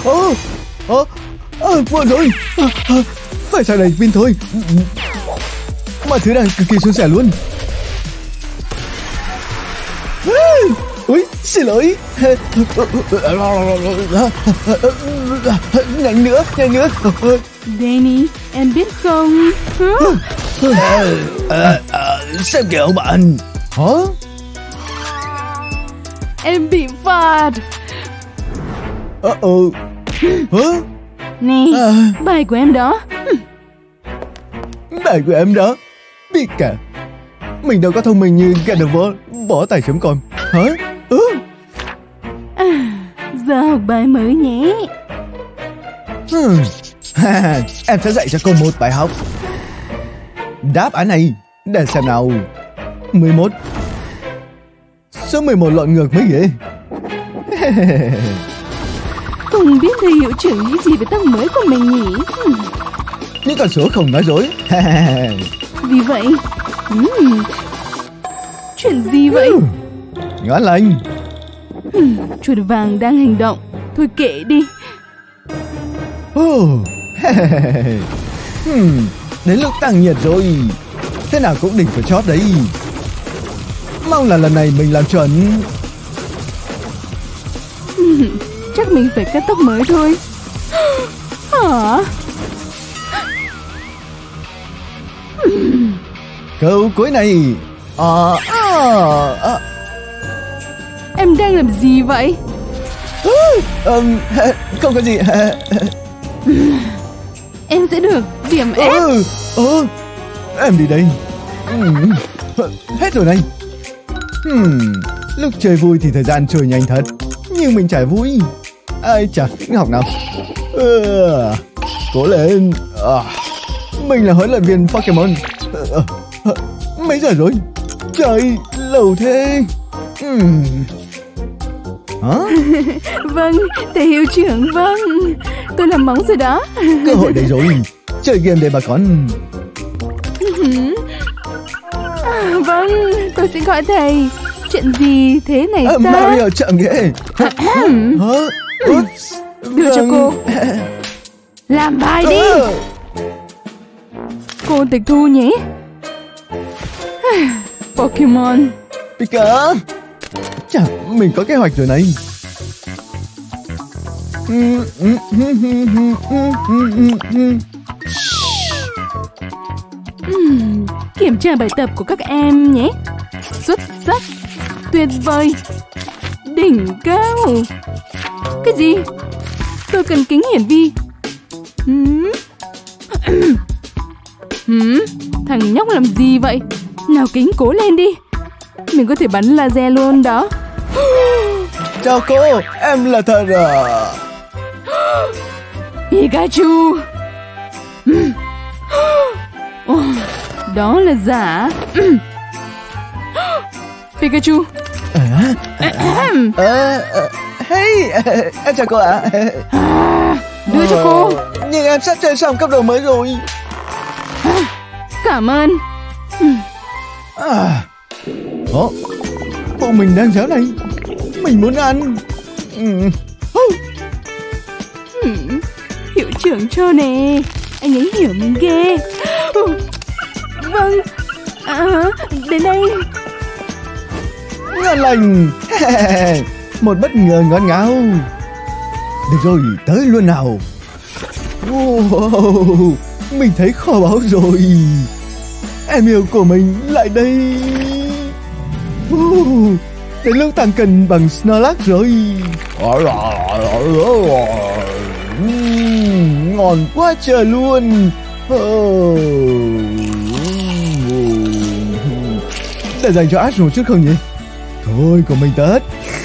Muộn rồi. Phải xài đầy pin thôi. Mọi thứ đang cực kỳ suôn sẻ luôn. Ui, xin lỗi. Nhanh nữa. Danny, em biết không? Xem kìa ông bạn. Hả? Em bị phạt. Hả? Nè, bài của em đó. Bài của em đó. Biết cả. Mình đâu có thông minh như Gardevoir bỏ tài.com. Hả? Giờ học bài mới nhé. Em sẽ dạy cho cô một bài học. Đáp án này, để xem nào. 11. Số 11 lộn ngược mới ghê. Không biết thầy hiệu trưởng nghĩ gì về tóc mới của mình nhỉ? Những con số không nói dối. Vì vậy, chuyện gì vậy? Ngon lành. Chuột vàng đang hành động. Thôi kệ đi. Đến lúc tăng nhiệt rồi. Thế nào cũng đỉnh của chót đấy. Mong là lần này mình làm chuẩn. Chắc mình phải cắt tóc mới thôi. Hả? Câu cuối này. Em đang làm gì vậy? Không có gì. Em sẽ được điểm F. Em đi đây. Hết rồi này. Lúc chơi vui thì thời gian trôi nhanh thật. Nhưng mình chả vui. Ai chả thích học nào. Cố lên. Mình là huấn luyện viên Pokemon. Mấy giờ rồi? Trời, lâu thế. Hả? Vâng, thầy hiệu trưởng, vâng. Tôi làm móng rồi đó. Cơ hội đây rồi. Chơi game đây bà con. Vâng, tôi xin gọi thầy. Chuyện gì thế này ta? Mario chậm ghê. Đưa cho cô. Làm bài đi. Cô tịch thu nhé. Pokemon. Pika. Chà, mình có kế hoạch rồi này. Kiểm tra bài tập của các em nhé. Xuất sắc. Tuyệt vời. Đỉnh cao. Cái gì? Tôi cần kính hiển vi. Thằng nhóc làm gì vậy? Nào kính cố lên đi. Mình có thể bắn laser luôn đó. Chào cô, em là thật à? Pikachu. Đó là giả. Pikachu. Hey, em chào cô ạ. Đưa cho cô. Nhưng em sắp chơi xong cấp độ mới rồi. Cảm ơn. Bụng mình đang réo này. Mình muốn ăn. Hiệu trưởng cho nè. Anh ấy hiểu mình ghê. Vâng. Đến đây. Ngon lành. Một bất ngờ ngon ngào. Được rồi, tới luôn nào. Wow, mình thấy kho báu rồi. Em yêu của mình lại đây. Đến lúc tăng cân bằng Snorlax rồi. Ngon quá trời luôn. Để dành cho Ash một chút không nhỉ? Thôi của mình tất.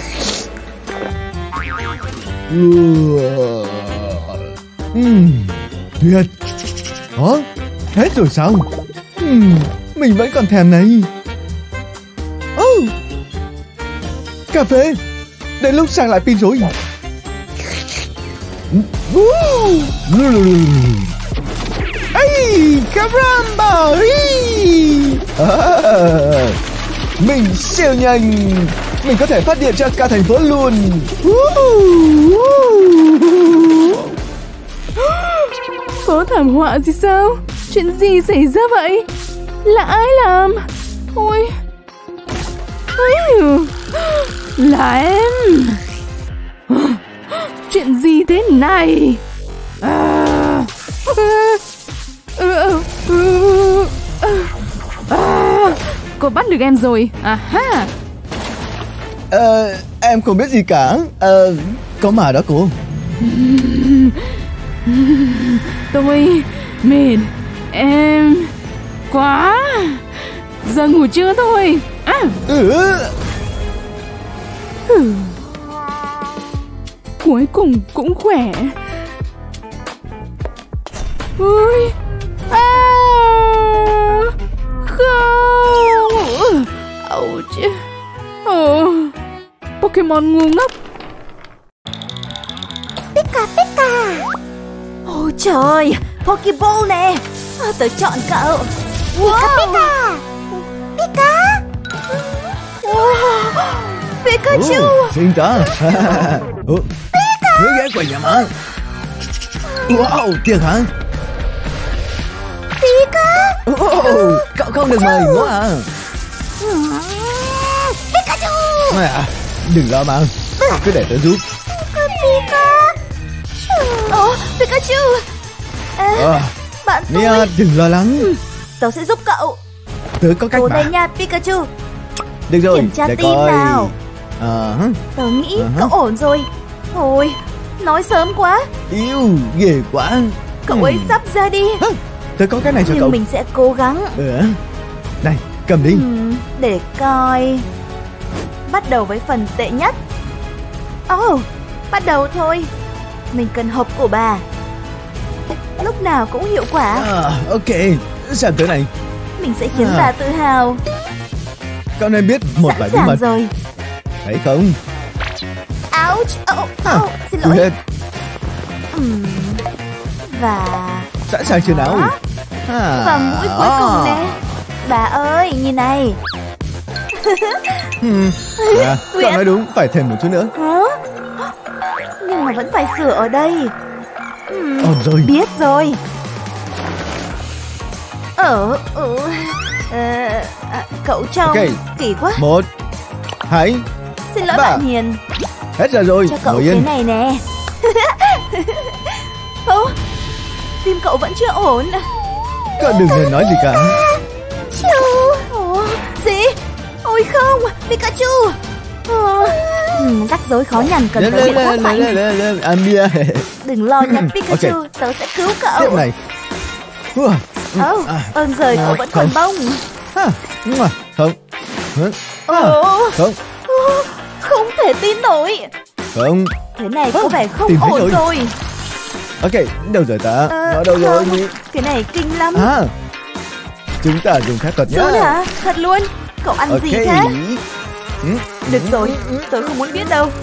Tuyệt. Hết rồi sao? Mình vẫn còn thèm này. Cà phê. Đến lúc sang lại pin rồi. Caramba. Mình siêu nhanh. Mình có thể phát điện cho cả thành phố luôn. Có thảm họa gì sao? Chuyện gì xảy ra vậy? Là ai làm? Ôi, là em. Chuyện gì thế này? Cô bắt được em rồi. Ha. Em không biết gì cả. Có mà đó cô. Tôi mệt em quá. Giờ ngủ trưa thôi. Cuối cùng cũng khỏe. Ôi, không. Pokemon ngu ngốc. Pika. Ôi trời, Pokeball nè. Tớ chọn cậu. Pika. Pikachu. Xin chào. Người ghé qua nhà mà. Wow, thiệt hả? Pika. Cậu không được mời nữa à? Pikachu. Đừng lo mà, cứ để tớ giúp. Pikachu. Bạn Mia, tôi. đừng lo lắng. Tớ sẽ giúp cậu. Tớ có cách Cố mà. lên nha Pikachu. Được rồi, Kiểm tra để tim coi. nào. Tớ nghĩ cậu ổn rồi. Thôi, nói sớm quá. Yêu, ghê quá. Cậu ấy sắp ra đi. Tớ có cái này cho Nhưng cậu. mình sẽ cố gắng. Này, cầm đi. Để coi. Bắt đầu với phần tệ nhất. Bắt đầu thôi. Mình cần hộp của bà. Lúc nào cũng hiệu quả. Ok, xem thứ này. Mình sẽ khiến bà tự hào. Cậu nên biết một vài bí mật rồi. thấy không? Ouch. Xin lỗi. Hết. Và Sẵn sàng chưa nào? và mũi cuối cùng nè. Bà ơi, nhìn này. Cậu nói đúng, phải thêm một chút nữa. Nhưng mà vẫn phải sửa ở đây. Ổn rồi. Biết rồi. Cậu trông kỳ quá. 1, 2, Xin lỗi 3. bạn Hiền. Hết giờ rồi. Cho cậu Ngồi cái yên. này nè. Tim cậu vẫn chưa ổn. Cậu đừng nên nói gì cả. Gì? Ôi không, Pikachu. Rắc rối khó nhằn cần tới biện pháp mạnh. Đừng lo nha Pikachu, tớ sẽ cứu cậu. Tiếp này. Ơn giời cậu vẫn còn bông. Không. Không. Không thể tin nổi. Không. Thế này có vẻ không tìm thấy ổn rồi. rồi. Ok, đâu rồi ta? Nó đâu rồi nhỉ? Cái này kinh lắm. Chúng ta dùng phép thuật nhá. Rồi hả? Thật luôn? Cậu ăn gì thế? Được rồi, tớ không muốn biết đâu.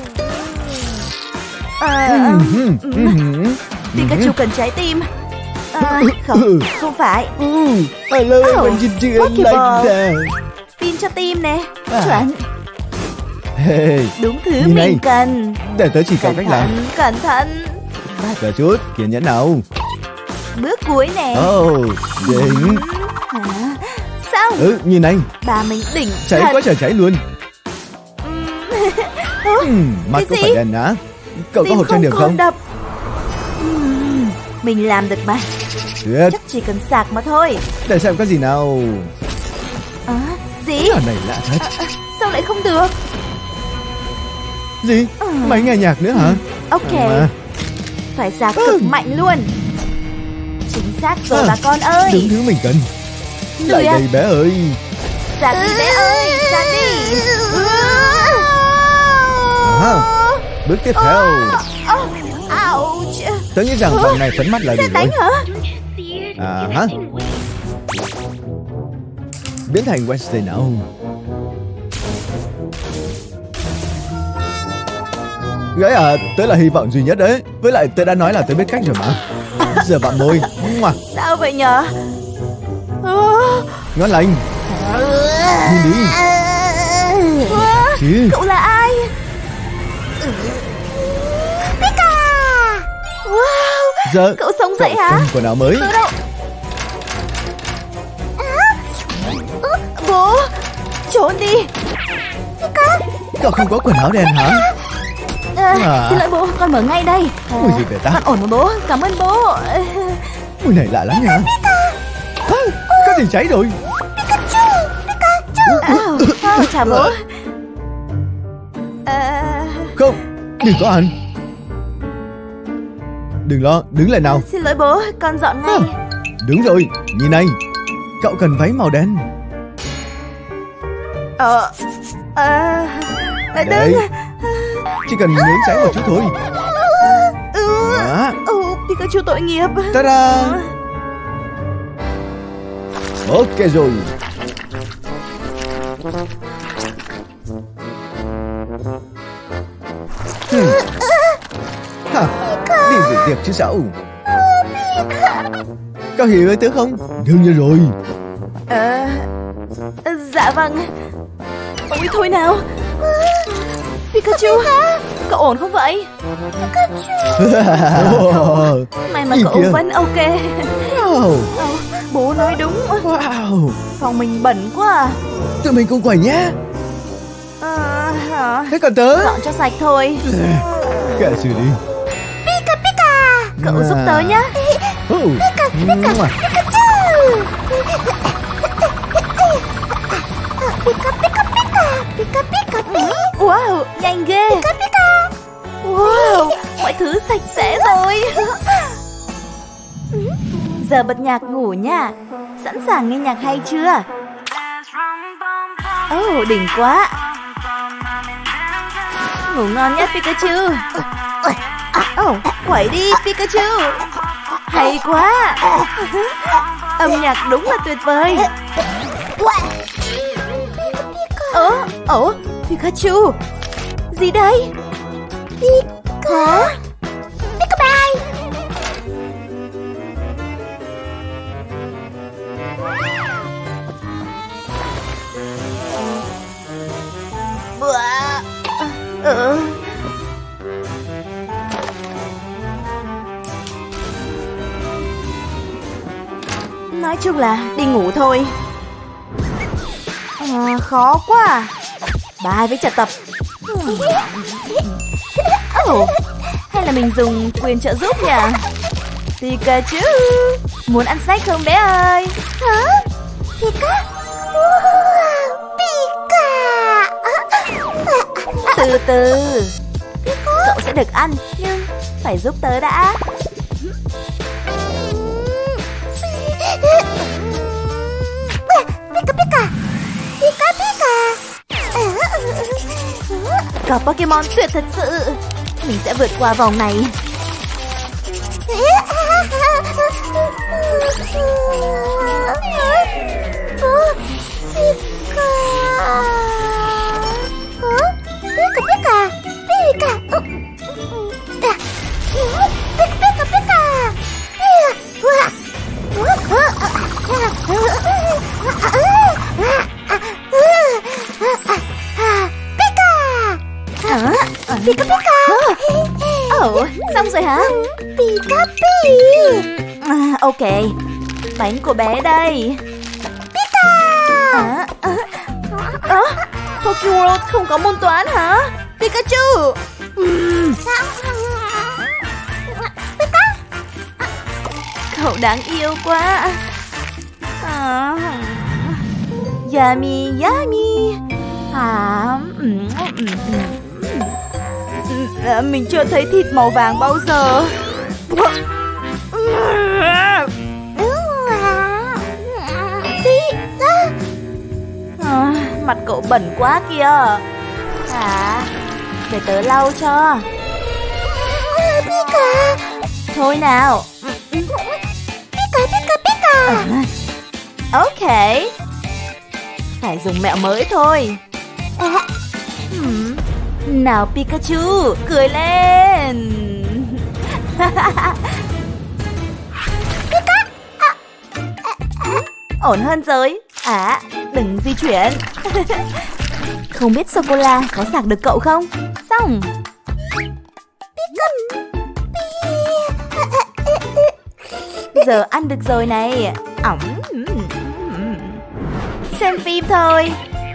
Pikachu cần trái tim. Không phải. I love it when you do it like that. Pin cho tim nè. Chuẩn. Hey, Đúng thứ nhìn mình này. cần. Để tớ chỉ cậu cách làm. Cẩn thận. Chờ chút, kiên nhẫn nào. Bước cuối nè. Đỉnh. Sao? Nhìn này. Bà mình đỉnh Cháy thật. quá trời cháy luôn. Mắt có phải đen á? Cậu có hộp trang điểm không? Đập. Mình làm được mà. Tuyệt. Chắc chỉ cần sạc mà thôi. Để xem có gì nào. Gì? Cái này lạ thật. Sao lại không được? Gì? Máy nghe nhạc nữa hả? Ok. Phải sạc cực mạnh luôn. Chính xác rồi bà con ơi. Đúng thứ mình cần. Lại đây bé ơi. Sạc đi bé ơi. Sạc đi. Bước tiếp theo. Ouch. Tớ nghĩ rằng bằng này phấn mắt là đủ Sẽ rồi. đánh hả? Biến thành Wednesday nào. Gái à, tớ là hy vọng duy nhất đấy. Với lại tớ đã nói là tớ biết cách rồi mà. Giờ bạn môi. Sao vậy nhở? Ngon lành. Nhìn đi. Chứ. Cậu là ai? Pika. Wow. Giờ Cậu sống vậy hả? Cần quần áo mới. Tôi đâu? Bố, trốn đi. Cậu không có quần áo đen hả? Xin lỗi bố, con mở ngay đây. Mùi gì vậy ta? Con ổn mà bố, cảm ơn bố. Mùi này lạ lắm nha. Có gì cháy rồi. Chào bố. Không, đừng có ăn. Đừng lo, đứng lại nào. Xin lỗi bố, con dọn ngay. Đúng rồi, nhìn này. Cậu cần váy màu đen. Đừng. Chỉ cần nhún sáng một chút thôi. Pikachu tội nghiệp. Ta-da. Ok rồi. Đi dự tiệc chứ sao? Có hiểu với tớ không? Đương nhiên rồi. Dạ vâng. Ôi thôi nào. Pikachu, cậu ổn không vậy? May mà cậu vẫn ok. Bố nói đúng. Phòng mình bẩn quá. Tụi mình cùng quẩy nhé. Thế còn tớ? Dọn cho sạch thôi. Kệ xử đi. Pika Pika, cậu giúp tớ nhá. Pika Pika Pikachu. Pika Pika Pika Pika Pika. Wow, nhanh ghê. Pika Pika. Wow, mọi thứ sạch sẽ rồi. Giờ bật nhạc ngủ nha. Sẵn sàng nghe nhạc hay chưa? Đỉnh quá. Ngủ ngon nhé Pikachu. Quẩy đi Pikachu. Hay quá. Âm nhạc đúng là tuyệt vời. Pikachu. Gì đây? Pika. Pika bye. Nói chung là đi ngủ thôi. Khó quá. Bye với trà tập. Hay là mình dùng quyền trợ giúp nhỉ? Pikachu, muốn ăn snack không bé ơi? Hả? Pika? Pika. Từ từ. Cậu sẽ được ăn, nhưng phải giúp tớ đã. Pika Pika. Pika Pika. Cậu Pokemon tuyệt thật sự. Mình sẽ vượt qua vòng này. Pika Pika. Xong rồi hả? Pika Pika. Ok. Bánh của bé đây. Pika. Pokéworld không có môn toán hả? Pikachu. Pika. Cậu đáng yêu quá. Yummy yummy. Mình chưa thấy thịt màu vàng bao giờ. Mặt cậu bẩn quá kìa. Để tớ lau cho. Pika. Thôi nào. Pika Pika Pika. Ok. Phải dùng mẹo mới thôi. Nào Pikachu, cười lên. Pika. Ổn hơn rồi. Đừng di chuyển. Không biết sô-cô-la có sạc được cậu không? Xong. Pika. giờ ăn được rồi này. Xem phim thôi.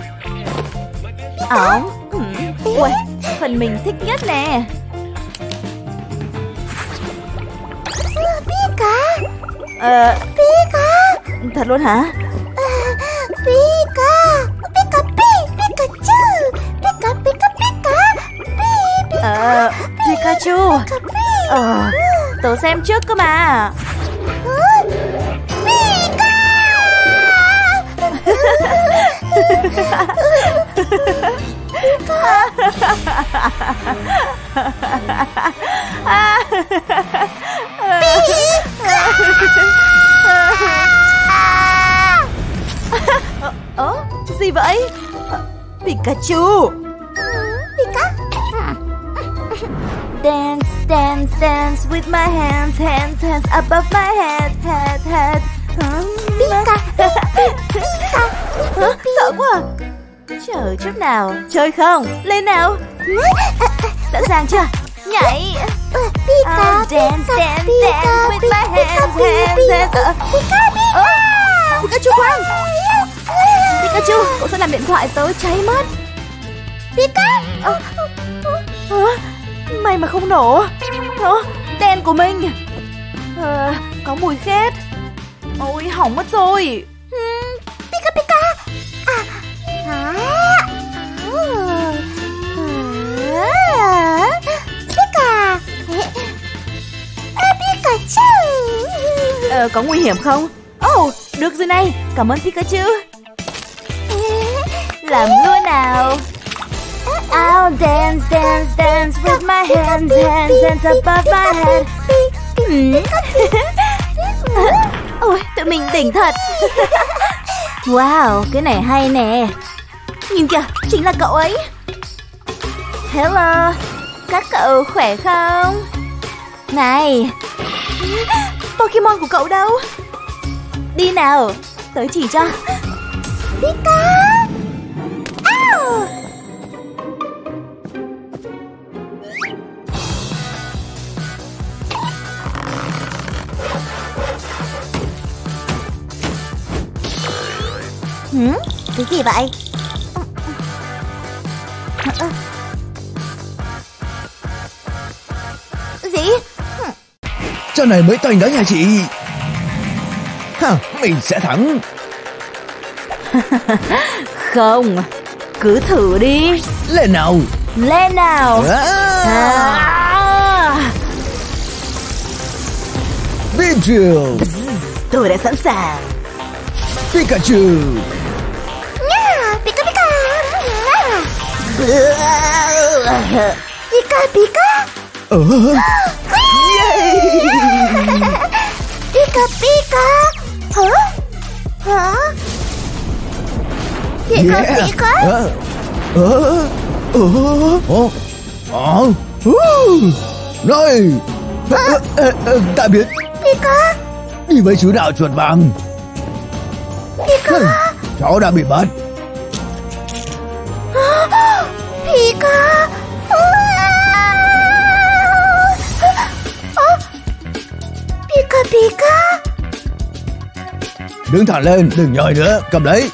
Ui, phần mình thích nhất nè. Pika. Pika. Thật luôn hả? Pika. Pika Pikachu. Pika Pika Pika. Pikachu. Tớ xem trước cơ mà. Gì vậy? Pikachu. Pika. Dance, dance, dance with my hands, hands, hands above my head, head, head. Pika. Sợ quá. Chờ chút nào, chơi không? Lên nào. Sẵn sàng chưa? Nhảy. Pika. Dance, dance, dance with my hands, hands, hands. Pikachu khoan. Pikachu, cậu sẽ làm điện thoại tớ cháy mất. Pika. May mà không nổ. Đèn của mình. Có mùi khét. Ôi, hỏng mất rồi. Pika Pika. Pika. Pikachu. Có nguy hiểm không? Được rồi này. Cảm ơn Pikachu. Làm luôn nào. I'll dance, dance, dance with my hands, hands, hands above my head. Ôi, tụi mình đỉnh thật. Wow, cái này hay nè. Nhìn kìa, chính là cậu ấy. Hello, các cậu khỏe không? Này, Pokemon của cậu đâu? Đi nào, tớ chỉ cho. Pika. Cái gì vậy? Gì? Trò này mới toanh đó nha chị. Mình sẽ thắng. Không, cứ thử đi. Lên nào. Lên nào. Pikachu. Tôi đã sẵn sàng. Pikachu. Pika Pika. Pika Pika. Pika Pika. Hả? Pika Pika. Rồi. Tạm biệt. Pika. Đi với chú đạo chuột vàng. Pika. Cháu đã bị bắt. Pika. Pika Pika. Đứng thẳng lên, đừng nhồi nữa, cầm lấy.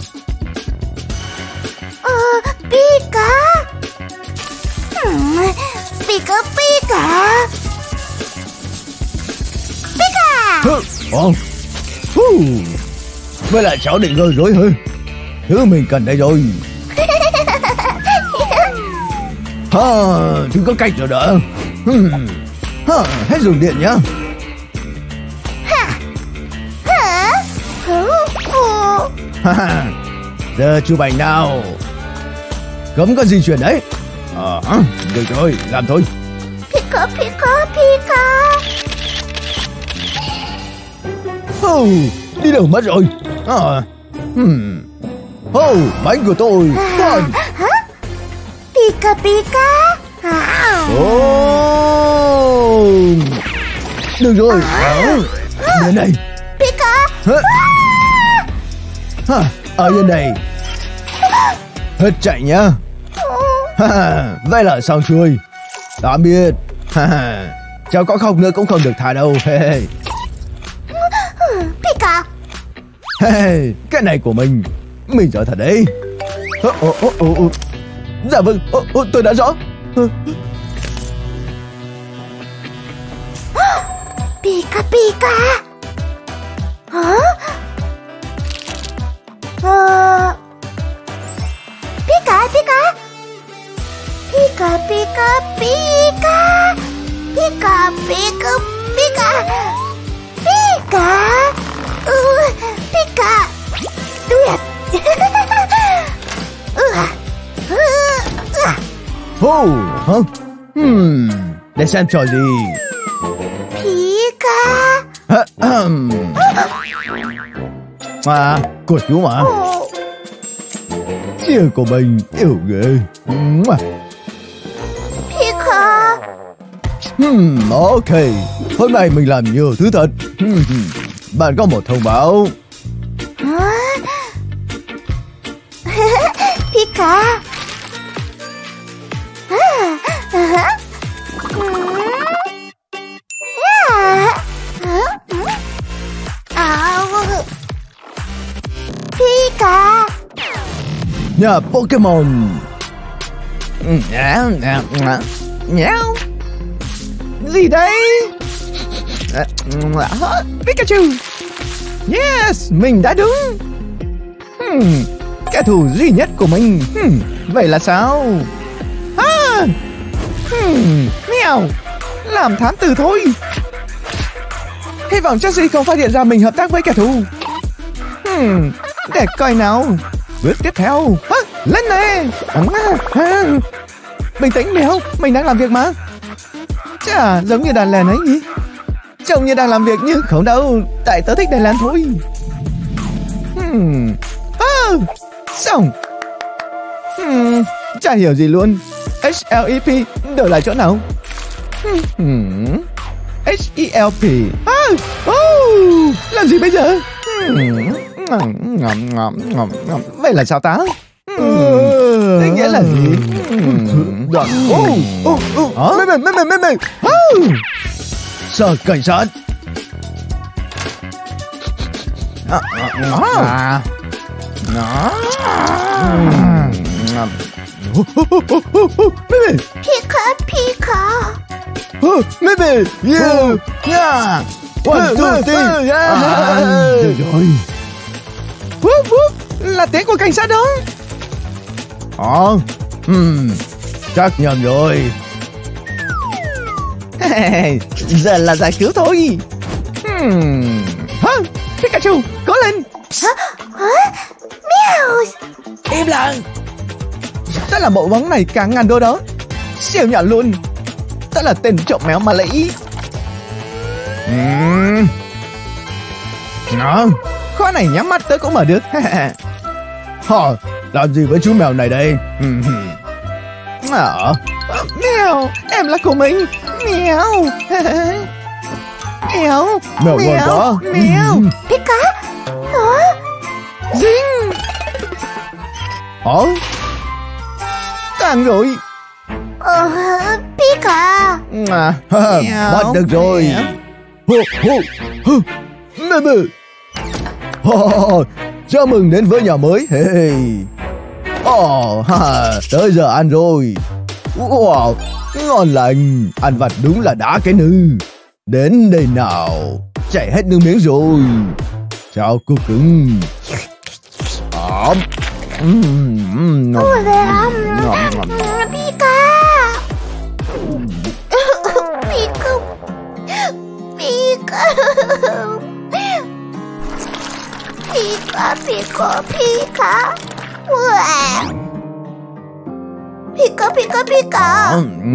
Pika. Pika Pika. Pika. Vậy là cháu định gây rối hơn. Thứ mình cần đây rồi. Chứ có cách rồi đó. Hết dùng điện nhá. Giờ chụp ảnh nào. Cấm có di chuyển đấy. Được rồi, làm thôi. Pika Pika Pika. Đi đâu mất rồi. Bánh của tôi. Pika Pika. Được rồi. Bên này. Pika. Ở bên này. Hết chạy nhá. Vậy là xong xuôi. Tạm biệt. Cháu có khóc nữa cũng không được thả đâu. Hey, cái này của mình giỏi thật đấy. Dạ vâng, tôi đã rõ. Pika Pika. Hả? Pika Pika. Pika Pika Pika. Pika Pika Pika. Pika. Pika. Tuyệt. Hả? Để xem trò gì. Pika. Cô chú mà. Chia của mình yêu ghê. Pika. Ok. Hôm nay mình làm nhiều thứ thật. Bạn có một thông báo. Pika. Pika. Nhà Pokemon. Nháo. Gì đấy? Pikachu. Yes, mình đã đúng. Kẻ thù duy nhất của mình. Vậy là sao? Mèo. Làm thám tử thôi. Hy vọng Chelsea không phát hiện ra mình hợp tác với kẻ thù. Để coi nào. Bước tiếp theo. Lên nè. Bình tĩnh mèo, mình đang làm việc mà. Chà, giống như đàn lèn ấy nhỉ. Trông như đang làm việc nhưng không đâu. Tại tớ thích đàn lèn thôi. Xong. Chả hiểu gì luôn. HLEP đổi lại chỗ nào? HELP. Làm gì bây giờ? Vậy là sao ta? Thế nghĩa là gì? Mày. Sở cảnh sát. Pika Pika. Maybe. Yeah. One, two, three. Rồi. Là tiếng của cảnh sát đó. Chắc nhầm rồi. Giờ là giải cứu thôi. Pikachu, cố lên. Meow. Im lặng. Đó là bộ bóng này cả $1000 đó. Siêu nhọn luôn. Đó là tên trộm mèo mà lấy. Khóa này nhắm mắt tớ cũng mở được. Làm gì với chú mèo này đây? Mèo, em là của mình. Mèo. Mèo. Mèo ngon quá. Mèo. Pika. Ding. Càng rồi. Pika. Bắt được rồi. Chào mừng đến với nhà mới. Tới giờ ăn rồi. Wow, ngon lành. Ăn vặt đúng là đã cái nư. Đến đây nào. Chảy hết nước miếng rồi. Chào cô cưng. Pika. Pika. Pika Pika Pika. Pika Pika Pika.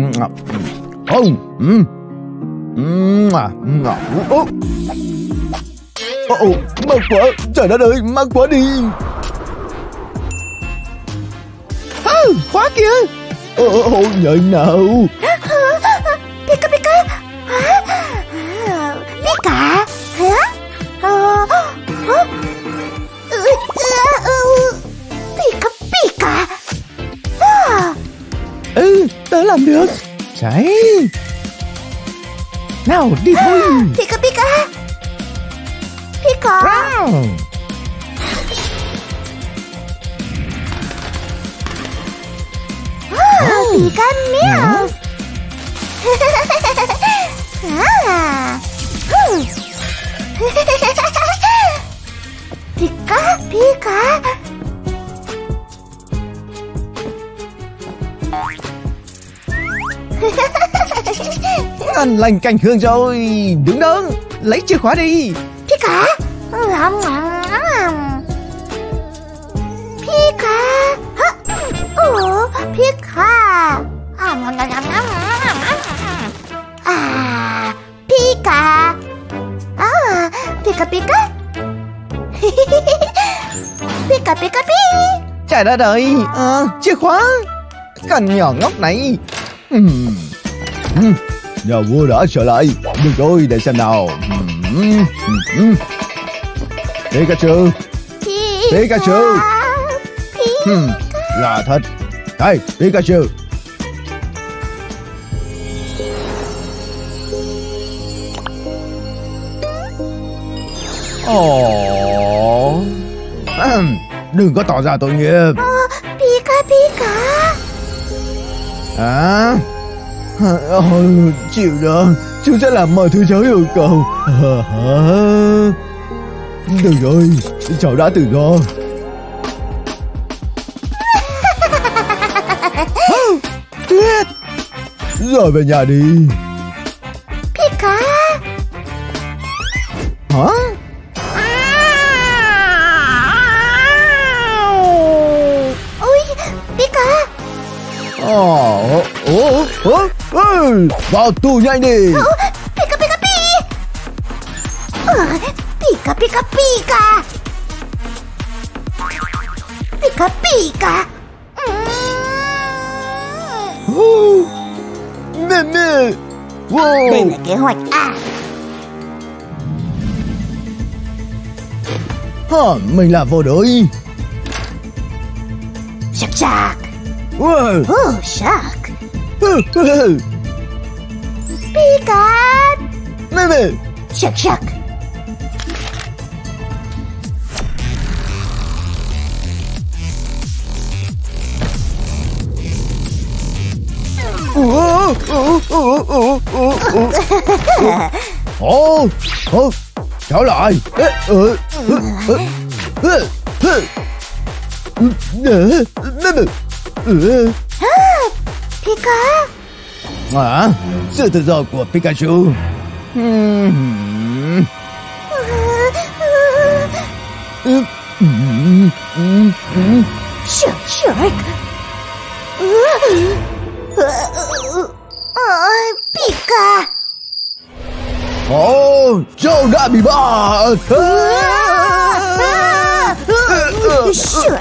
Mắc quá. Trời đất ơi, mắc quá đi. Khóa kìa. Nhận nào. Pika Pika. Pika. Pika Pika. Tớ làm được. Cháy. Nào đi thôi. Pika Pika. Pika. Pika Meow. Pika Pika. Ngon lành cành hương rồi. Đứng đó, lấy chìa khóa đi. Pika. Pika. Ủa, Pika. Pika. Pika Pika. Pika Pika Pi. Trời đất ơi, chìa khóa. Con nhỏ ngốc này. Nhà vua đã trở lại. Được rồi, để xem nào. Pikachu. Pikachu. Là thật. Đây, Pikachu. Đừng có tỏ ra tội nghiệp. Pika Pika. Chịu được, chúng sẽ làm mọi thứ cháu yêu cầu. Được rồi, cháu đã tự do. Tuyết. Rồi về nhà đi. Pika. Hả? Ôi, Pika. Vào tù nhanh đi. Pika Pika Pi. Pika Pika Pika. Pika Pika. Mẹ. Wow. Đây là kế hoạch A. Mình là vô đối. Shark. Wow. Shark. Pika. Mẹ. Shark. Trở lại. Pika. Sự tự do của Pikachu. Shark. Pika. Châu đã bị bắt. Shark.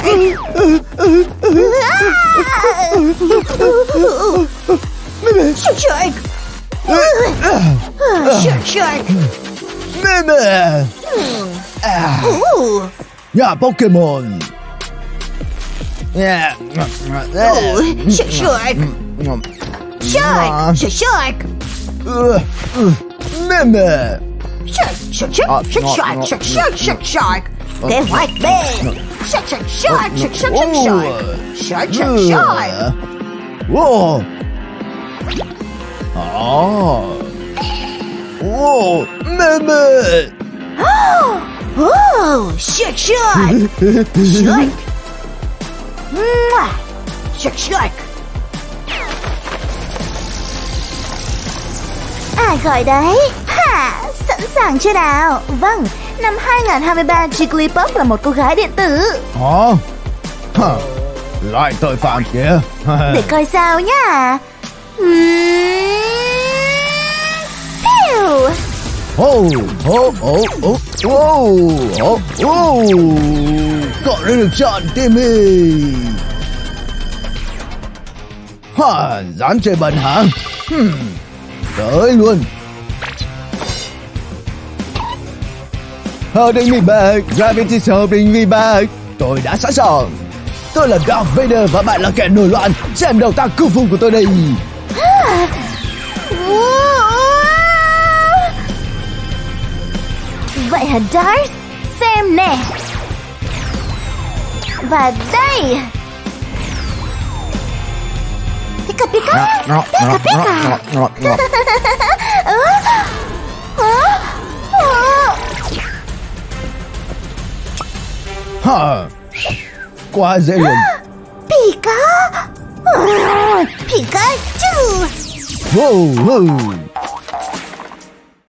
Shark. Mẹ. Nhà Pokemon. Shark. Mẹ. Shark. Kế hoạch B. Shark. Wow. Mẹ. Shark. Ai gọi đấy? Sẵn sàng chưa nào? Vâng, năm 2023 Jigglypuff là một cô gái điện tử. Loại tội phạm kìa. Để coi sao nhá. Cậu đã được chọn Timmy. Dám chơi bẩn hả? Tới luôn. Holding me back, gravity is holding me back. Tôi đã sẵn sàng. Tôi là Darth Vader và bạn là kẻ nổi loạn. Xem đầu ta cương phùng của tôi đây. Vậy hả Darth? Xem nè. Và đây. Pika Pika. Pika Pika. Quá dễ luôn. Pika. Pikachu. Wow.